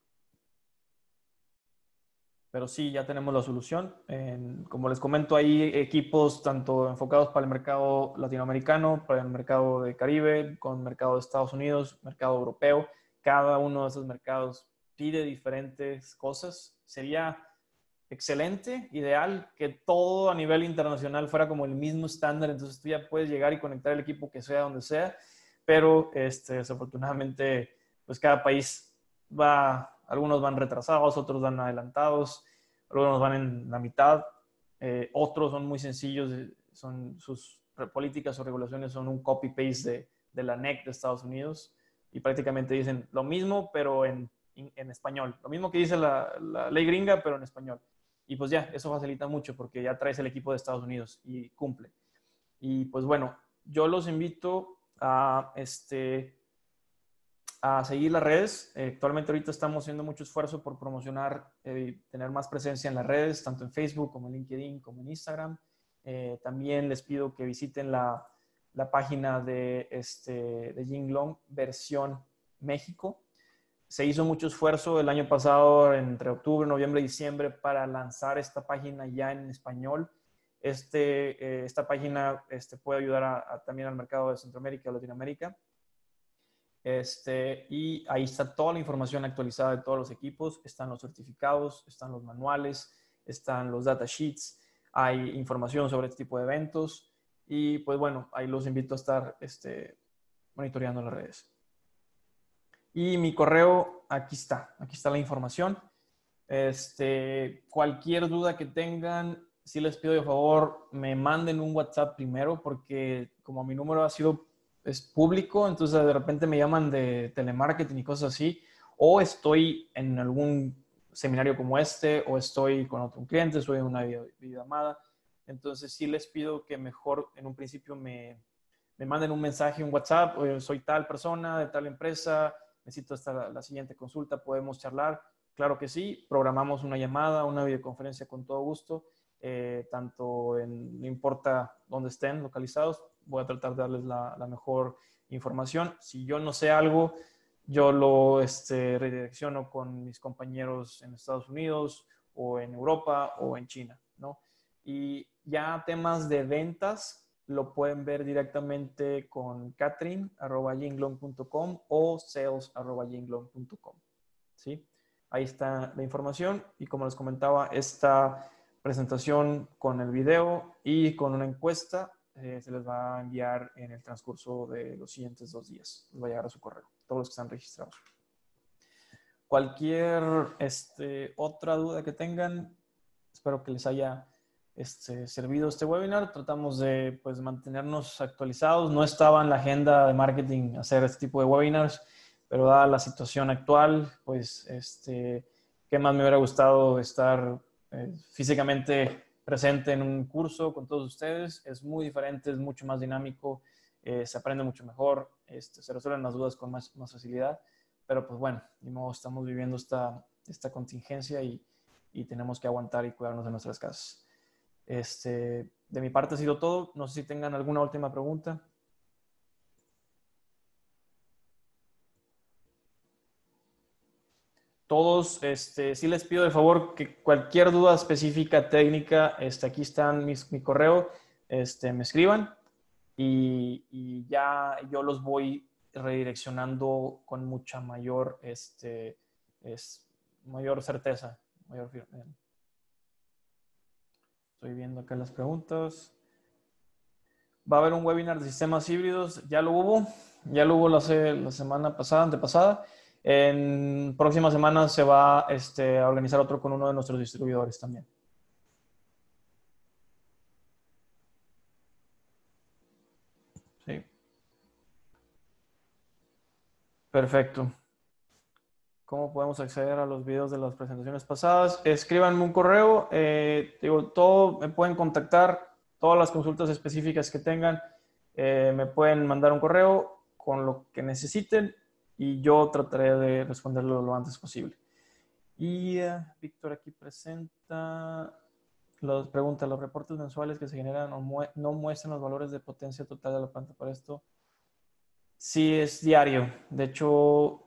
Pero sí, ya tenemos la solución. Como les comento, hay equipos tanto enfocados para el mercado latinoamericano, para el mercado de Caribe, con el mercado de Estados Unidos, mercado europeo. Cada uno de esos mercados pide diferentes cosas. Sería excelente, ideal, que todo a nivel internacional fuera como el mismo estándar. Entonces tú ya puedes llegar y conectar el equipo que sea donde sea. Pero desafortunadamente, pues cada país algunos van retrasados, otros van adelantados, algunos van en la mitad, otros son muy sencillos, sus políticas o regulaciones son un copy-paste de la NEC de Estados Unidos y prácticamente dicen lo mismo, pero en español. Lo mismo que dice la ley gringa, pero en español. Y pues ya, eso facilita mucho porque ya traes el equipo de Estados Unidos y cumple. Y pues bueno, yo los invito a seguir las redes. Actualmente ahorita estamos haciendo mucho esfuerzo por promocionar, tener más presencia en las redes, tanto en Facebook como en LinkedIn, como en Instagram. También les pido que visiten la página de Jinglong versión México. Se hizo mucho esfuerzo el año pasado, entre octubre, noviembre y diciembre, para lanzar esta página ya en español. Esta página puede ayudar también al mercado de Centroamérica y Latinoamérica. Y ahí está toda la información actualizada de todos los equipos, están los certificados, están los manuales, están los datasheets, hay información sobre este tipo de eventos y pues bueno, ahí los invito a estar monitoreando las redes. Y mi correo, aquí está la información. Cualquier duda que tengan, sí les pido de favor, me manden un WhatsApp primero porque como mi número es público, entonces de repente me llaman de telemarketing y cosas así, o estoy en algún seminario como este, o estoy con otro cliente, estoy en una videollamada. Entonces sí les pido que mejor en un principio me manden un mensaje, un WhatsApp, oye, soy tal persona de tal empresa, necesito hasta la siguiente consulta, podemos charlar. Claro que sí, programamos una llamada, una videoconferencia con todo gusto, no importa dónde estén localizados, voy a tratar de darles la mejor información. Si yo no sé algo, yo lo redirecciono con mis compañeros en Estados Unidos o en Europa o en China, ¿no? Y ya temas de ventas lo pueden ver directamente con Catherine@jinglong.com o sales@jinglong.com, ¿sí? Ahí está la información y como les comentaba, esta presentación con el video y con una encuesta se les va a enviar en el transcurso de los siguientes 2 días. Les va a llegar a su correo, todos los que están registrados. Cualquier otra duda que tengan, espero que les haya servido este webinar. Tratamos de mantenernos actualizados. No estaba en la agenda de marketing hacer este tipo de webinars, pero dada la situación actual, pues, ¿qué más me hubiera gustado estar físicamente presente en un curso con todos ustedes? Es muy diferente, es mucho más dinámico, se aprende mucho mejor, se resuelven las dudas con más facilidad, pero pues bueno, de modo, estamos viviendo esta contingencia y tenemos que aguantar y cuidarnos de nuestras casas. De mi parte ha sido todo. No sé si tengan alguna última pregunta. Todos, sí les pido de favor que cualquier duda específica, técnica, aquí están mi correo, me escriban y ya yo los voy redireccionando con mucha mayor, mayor certeza, mayor firmeza. Estoy viendo acá las preguntas. Va a haber un webinar de sistemas híbridos, ya lo hubo la semana pasada, antepasada. En próximas semanas se va a organizar otro con uno de nuestros distribuidores también. Sí. Perfecto. ¿Cómo podemos acceder a los videos de las presentaciones pasadas? Escríbanme un correo, todo me pueden contactar, todas las consultas específicas que tengan, me pueden mandar un correo con lo que necesiten y yo trataré de responderlo lo antes posible. Y Víctor aquí presenta, pregunta, ¿los reportes mensuales que se generan no muestran los valores de potencia total de la planta para esto? Sí, es diario. De hecho,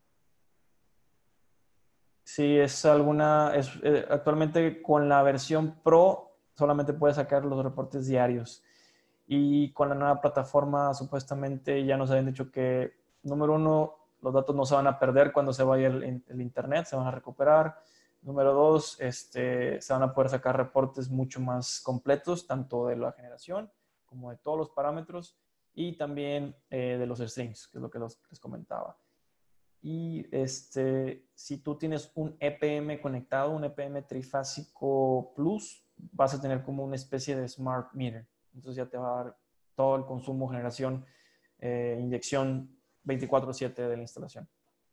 sí, actualmente con la versión Pro solamente puedes sacar los reportes diarios. Y con la nueva plataforma supuestamente ya nos habían dicho que, número uno, los datos no se van a perder cuando se vaya el internet, se van a recuperar. Número dos, se van a poder sacar reportes mucho más completos, tanto de la generación como de todos los parámetros y también de los strings, que es lo que les comentaba. Y si tú tienes un EPM conectado, un EPM trifásico Plus, vas a tener como una especie de smart meter. Entonces ya te va a dar todo el consumo, generación, inyección 24/7 de la instalación.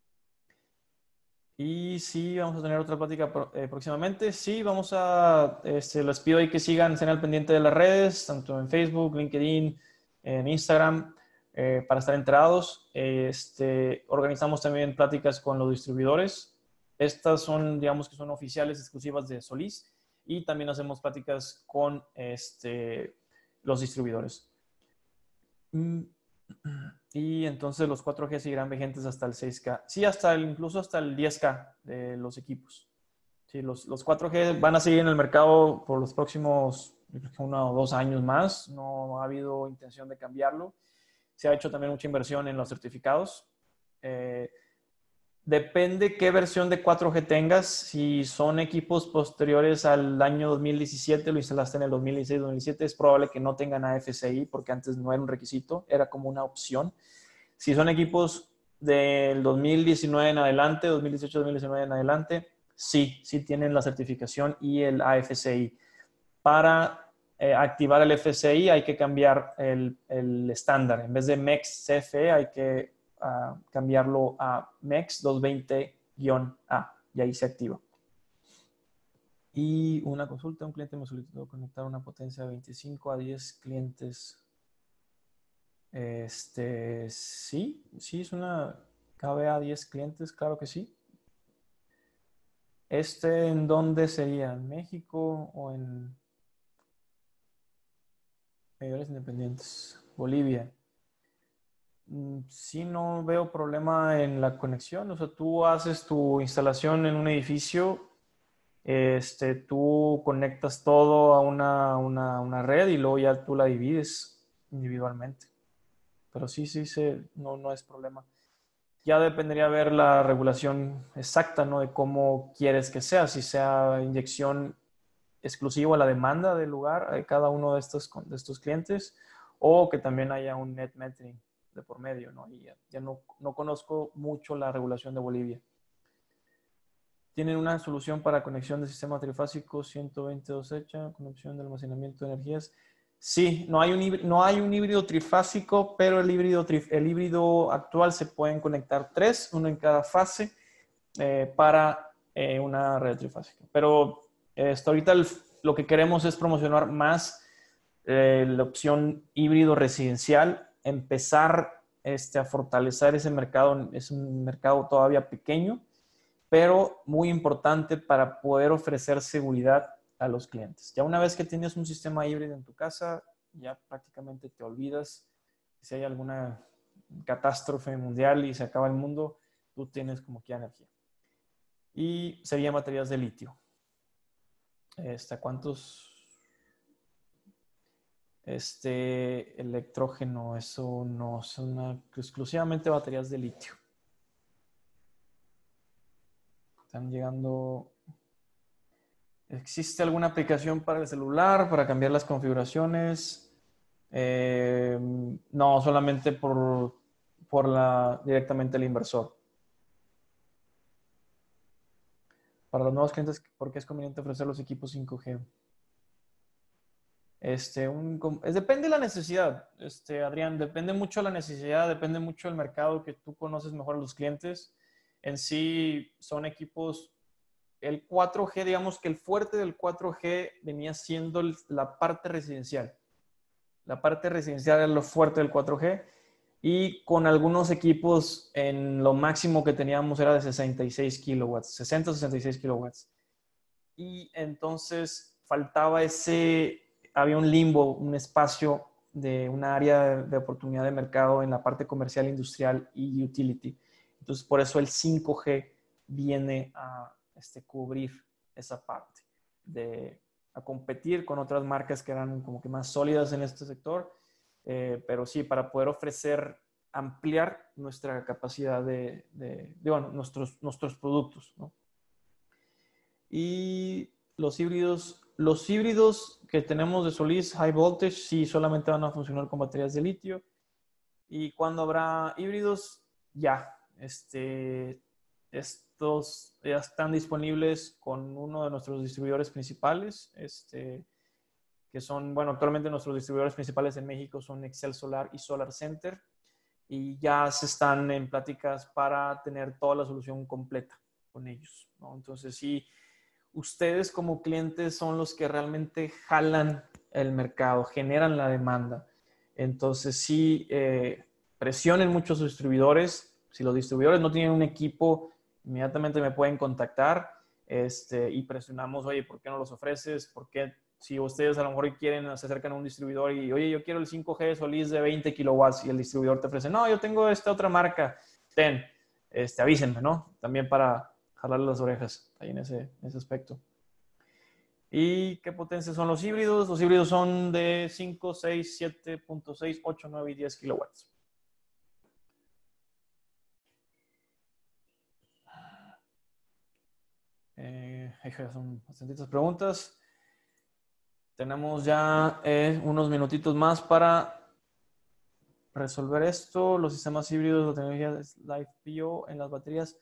Y sí, vamos a tener otra plática próximamente. Sí, les pido ahí que estén al pendiente de las redes, tanto en Facebook, LinkedIn, en Instagram, para estar enterados. Organizamos también pláticas con los distribuidores. Estas son, digamos que son oficiales exclusivas de Solís. Y también hacemos pláticas con los distribuidores. Y entonces los 4G seguirán vigentes hasta el 6K. Sí, incluso hasta el 10K de los equipos. Sí, los 4G van a seguir en el mercado por los próximos 1 o 2 años más. No ha habido intención de cambiarlo. Se ha hecho también mucha inversión en los certificados. Depende qué versión de 4G tengas. Si son equipos posteriores al año 2017, lo instalaste en el 2016-2017, es probable que no tengan AFCI porque antes no era un requisito, era como una opción. Si son equipos del 2019 en adelante, 2018-2019 en adelante, sí tienen la certificación y el AFCI. Para activar el FCI hay que cambiar el estándar. En vez de MEX CFE hay que cambiarlo a MEX 220-A y ahí se activa. Y una consulta, un cliente me solicitó conectar una potencia de 25 a 10 clientes. Sí, es una KBA 10 clientes, claro que sí. ¿En dónde sería? ¿En México o en medidores independientes? Bolivia. Sí, no veo problema en la conexión. O sea, tú haces tu instalación en un edificio, tú conectas todo a una red y luego ya tú la divides individualmente. Pero sí, no es problema. Ya dependería ver la regulación exacta, ¿no? De cómo quieres que sea, si sea inyección exclusiva a la demanda del lugar de cada uno de estos clientes o que también haya un net metering de por medio, ¿no? Y ya no conozco mucho la regulación de Bolivia. Tienen una solución para conexión de sistema trifásico 122 hecha con opción de almacenamiento de energías. Sí, no hay un híbrido trifásico, pero el híbrido actual se pueden conectar 3, uno en cada fase, para una red trifásica. Pero hasta ahorita lo que queremos es promocionar más la opción híbrido residencial, empezar a fortalecer ese mercado. Es un mercado todavía pequeño, pero muy importante para poder ofrecer seguridad a los clientes. Ya una vez que tienes un sistema híbrido en tu casa, ya prácticamente te olvidas si hay alguna catástrofe mundial y se acaba el mundo, tú tienes como que energía. Y serían baterías de litio. ¿Cuántos? Electrógeno, eso no, son exclusivamente baterías de litio. Están llegando. ¿Existe alguna aplicación para el celular para cambiar las configuraciones? No, solamente directamente el inversor. Para los nuevos clientes, ¿por qué es conveniente ofrecer los equipos 5G? Depende de la necesidad, Adrián, depende mucho de la necesidad, depende mucho del mercado, que tú conoces mejor a los clientes. En sí son equipos, el 4G, digamos que el fuerte del 4G venía siendo la parte residencial. La parte residencial es lo fuerte del 4G, y con algunos equipos en lo máximo que teníamos era de 66 kilowatts, 60-66 kilowatts. Y entonces había un limbo, un espacio de un área de oportunidad de mercado en la parte comercial, industrial y utility. Entonces, por eso el 5G viene a cubrir esa parte, a competir con otras marcas que eran como que más sólidas en este sector, pero sí, para poder ampliar nuestra capacidad bueno, nuestros productos, ¿no? Y los híbridos que tenemos de Solís High Voltage sí solamente van a funcionar con baterías de litio. Y cuando habrá híbridos, ya, estos ya están disponibles con uno de nuestros distribuidores principales, que son, bueno, actualmente nuestros distribuidores principales en México son Excel Solar y Solar Center, y ya se están en pláticas para tener toda la solución completa con ellos, ¿no? Entonces sí, ustedes como clientes son los que realmente jalan el mercado, generan la demanda. Entonces sí, presionen mucho a sus distribuidores. Si los distribuidores no tienen un equipo, inmediatamente me pueden contactar, y presionamos, oye, ¿por qué no los ofreces? ¿Por qué? Si ustedes a lo mejor quieren, se acercan a un distribuidor y, oye, yo quiero el 5G Solís de 20 kilowatts, y el distribuidor te ofrece, no, yo tengo esta otra marca, avísenme, ¿no? También para jalarle las orejas ahí en ese aspecto. ¿Y qué potencia son los híbridos? Los híbridos son de 5, 6, 7.6, 8, 9 y 10 kilowatts. Son bastantitas preguntas. Tenemos ya unos minutitos más para resolver esto. Los sistemas híbridos, la tecnología Live PO en las baterías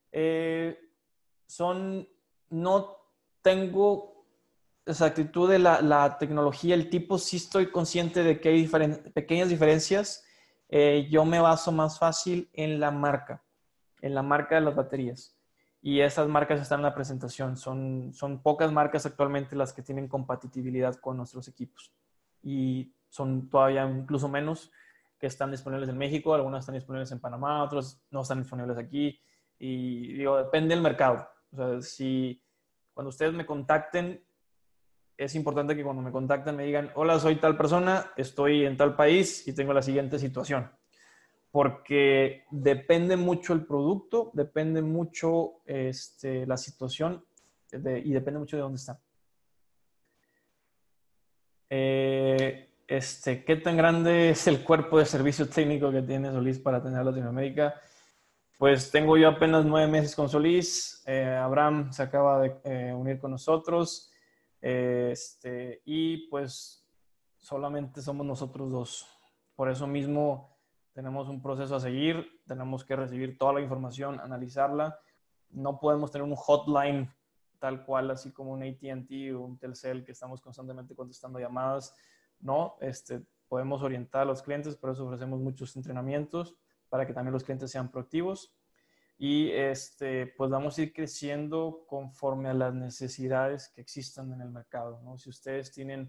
no tengo exactitud de la tecnología, el tipo. Sí estoy consciente de que hay pequeñas diferencias. Yo me baso más fácil en la marca de las baterías. Y esas marcas están en la presentación. Son pocas marcas actualmente las que tienen compatibilidad con nuestros equipos. Y son todavía incluso menos que están disponibles en México. Algunas están disponibles en Panamá, otras no están disponibles aquí. Y digo, depende del mercado. O sea, cuando ustedes me contacten, es importante que cuando me contacten me digan, hola, soy tal persona, estoy en tal país y tengo la siguiente situación. Porque depende mucho el producto, depende mucho la situación, y depende mucho de dónde está. ¿Qué tan grande es el cuerpo de servicio técnico que tiene Solís para atender Latinoamérica? Pues tengo yo apenas 9 meses con Solís. Abraham se acaba de unir con nosotros. Y pues solamente somos nosotros dos. Por eso mismo tenemos un proceso a seguir, tenemos que recibir toda la información, analizarla. No podemos tener un hotline tal cual, así como un AT&T o un Telcel, que estamos constantemente contestando llamadas. no, podemos orientar a los clientes, por eso ofrecemos muchos entrenamientos para que también los clientes sean proactivos. Y pues vamos a ir creciendo conforme a las necesidades que existan en el mercado, ¿no? Si ustedes tienen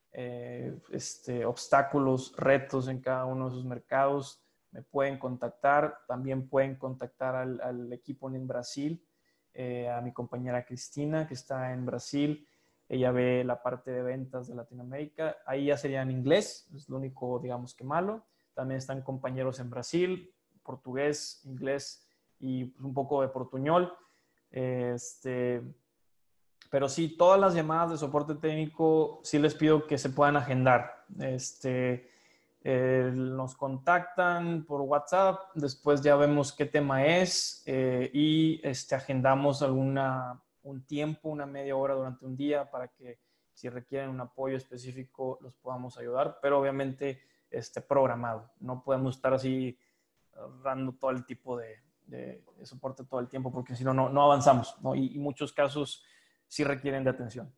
obstáculos, retos en cada uno de sus mercados, me pueden contactar. También pueden contactar al equipo en Brasil, a mi compañera Cristina, que está en Brasil. Ella ve la parte de ventas de Latinoamérica. Ahí ya sería en inglés, es lo único, digamos, que malo. También están compañeros en Brasil, portugués, inglés y pues, un poco de portuñol. Pero sí, todas las llamadas de soporte técnico sí les pido que se puedan agendar. Nos contactan por WhatsApp, después ya vemos qué tema es y agendamos un tiempo, una media hora durante un día para que si requieren un apoyo específico los podamos ayudar, pero obviamente programado. No podemos estar así dando todo el tipo de soporte todo el tiempo porque si no, no avanzamos, ¿no? Y muchos casos sí requieren de atención.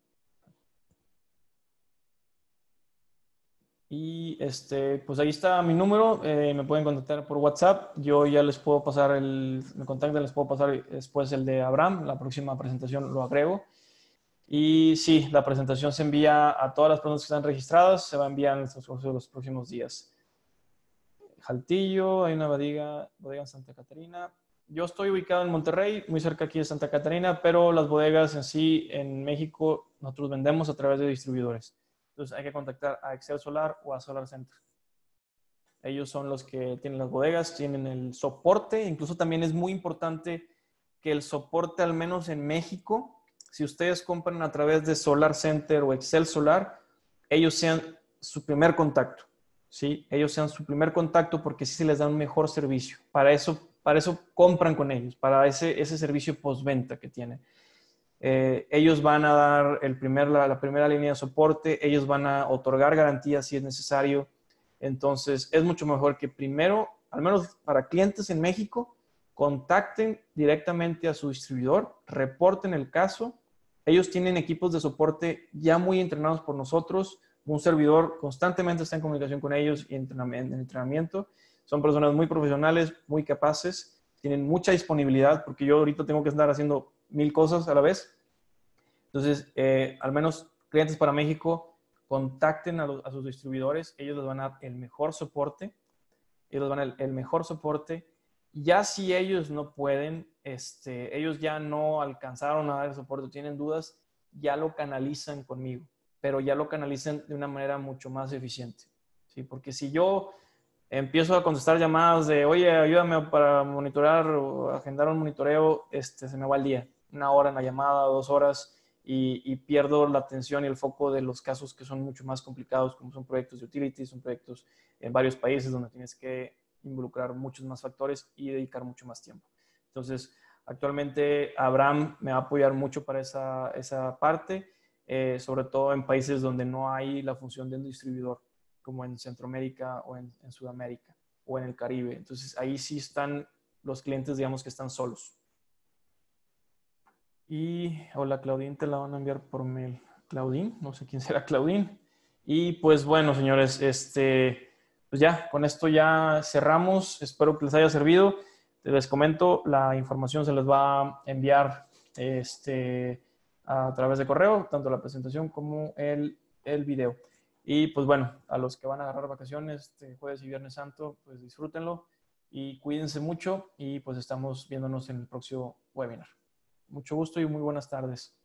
Y pues ahí está mi número, me pueden contactar por WhatsApp. Yo ya les puedo pasar me contactan, les puedo pasar después el de Abraham. La próxima presentación lo agrego. Y sí, la presentación se envía a todas las personas que están registradas, se va a enviar en los próximos días. Jaltillo, hay una bodega en Santa Catarina. Yo estoy ubicado en Monterrey, muy cerca aquí de Santa Catarina, pero las bodegas en sí, en México, nosotros vendemos a través de distribuidores. Entonces hay que contactar a Excel Solar o a Solar Center. Ellos son los que tienen las bodegas, tienen el soporte. Incluso también es muy importante que el soporte, al menos en México, si ustedes compran a través de Solar Center o Excel Solar, ellos sean su primer contacto. ¿Sí? Ellos sean su primer contacto porque sí se les da un mejor servicio. Para eso compran con ellos, para ese servicio postventa que tienen. Ellos van a dar la primera línea de soporte, ellos van a otorgar garantías si es necesario. Entonces, es mucho mejor que primero, al menos para clientes en México, contacten directamente a su distribuidor, reporten el caso. Ellos tienen equipos de soporte ya muy entrenados por nosotros. Un servidor constantemente está en comunicación con ellos y en entrenamiento. Son personas muy profesionales, muy capaces, tienen mucha disponibilidad porque yo ahorita tengo que estar haciendo 1000 cosas a la vez. Entonces, al menos clientes para México, contacten a sus distribuidores, ellos les van a dar el mejor soporte, Ya si ellos no pueden, ellos ya no alcanzaron a dar el soporte, tienen dudas, ya lo canalizan conmigo, pero ya lo canalizan de una manera mucho más eficiente, ¿sí? Porque si yo empiezo a contestar llamadas de, oye, ayúdame para monitorear o agendar un monitoreo, se me va el día, 1 hora en la llamada, 2 horas, y pierdo la atención y el foco de los casos que son mucho más complicados, como son proyectos de utilities, son proyectos en varios países donde tienes que involucrar muchos más factores y dedicar mucho más tiempo. Entonces, actualmente Abraham me va a apoyar mucho para esa parte, sobre todo en países donde no hay la función de un distribuidor, como en Centroamérica o en Sudamérica o en el Caribe. Entonces, ahí sí están los clientes, digamos, que están solos. Y hola, Claudine, te la van a enviar por mail. Claudine, no sé quién será Claudine. Y pues bueno, señores, pues ya, con esto ya cerramos. Espero que les haya servido. Les comento, la información se les va a enviar a través de correo, tanto la presentación como el video. Y pues bueno, a los que van a agarrar vacaciones jueves y viernes santo, pues disfrútenlo y cuídense mucho y pues estamos viéndonos en el próximo webinar. Mucho gusto y muy buenas tardes.